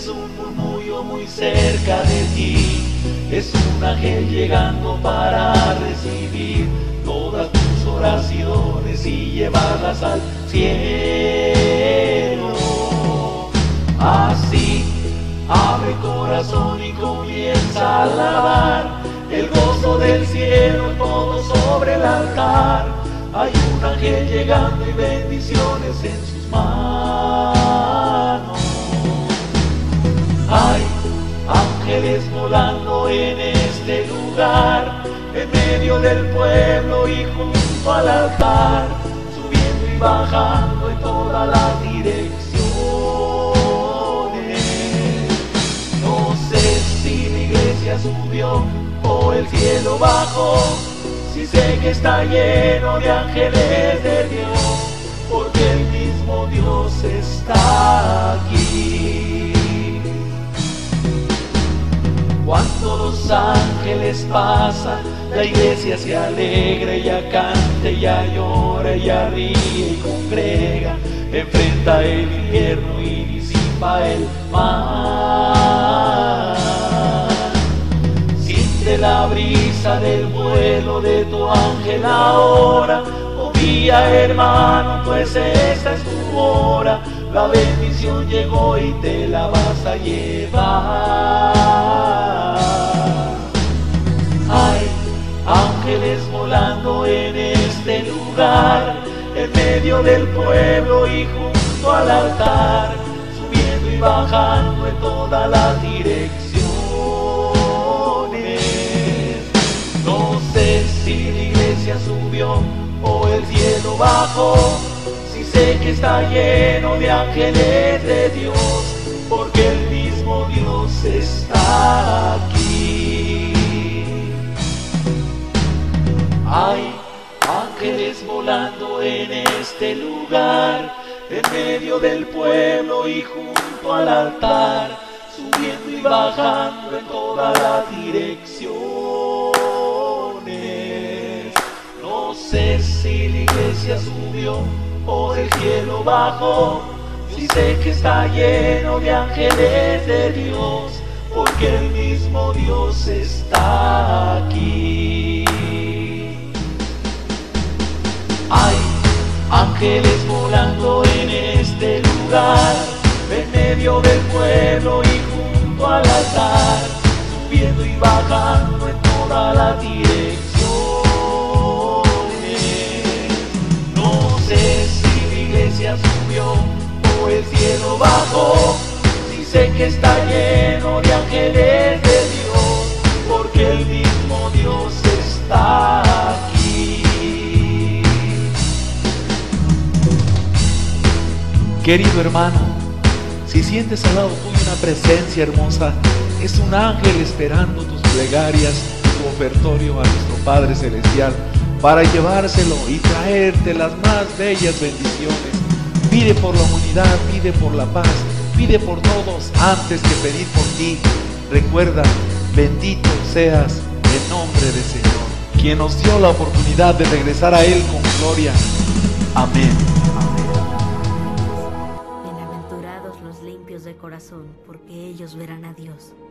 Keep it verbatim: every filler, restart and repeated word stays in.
un murmullo muy cerca de ti, es un ángel llegando para recibir todas tus oraciones y llevarlas al cielo. Así, abre corazón y comienza a alabar el gozo del cielo, todo sobre el altar. Hay un ángel llegando y bendiciones en sus manos. Hay ángeles volando en este lugar, en medio del pueblo y junto al altar, subiendo y bajando en todas las direcciones. No sé si la iglesia subió o el cielo bajó, si sé que está lleno de ángeles de Dios, porque el mismo Dios está aquí. Cuando los ángeles pasan, la iglesia se alegra, ella canta, ella llora, ella ríe y congrega, enfrenta el invierno y disipa el mal. Siente la brisa del vuelo de tu ángel ahora, confía hermano, pues esta es tu hora, la bendición llegó y te la vas a llevar. Hay ángeles volando en este lugar, en medio del pueblo y junto al altar, subiendo y bajando en todas las direcciones. No sé si la iglesia subió o el cielo bajó, si sé que está lleno de ángeles de Dios, porque el mismo Dios está aquí. Hay ángeles volando en este lugar, en medio del pueblo y junto al altar, subiendo y bajando en todas las direcciones. No sé si la iglesia subió o el cielo bajó, si sé que está lleno de ángeles de Dios, porque el mismo Dios está aquí. Hay ángeles volando en este lugar, en medio del pueblo y junto al altar, subiendo y bajando en todas las direcciones. No sé si la iglesia subió o el cielo bajó, si sé que está lleno de ángeles de Dios, porque el mismo Dios está aquí. Querido hermano, si sientes al lado tuyo una presencia hermosa, es un ángel esperando tus plegarias, tu ofertorio a nuestro Padre Celestial, para llevárselo y traerte las más bellas bendiciones. Pide por la humanidad, pide por la paz, pide por todos antes que pedir por ti. Recuerda, bendito seas en nombre del Señor, quien nos dio la oportunidad de regresar a Él con gloria. Amén. Bienaventurados los limpios de corazón, porque ellos verán a Dios.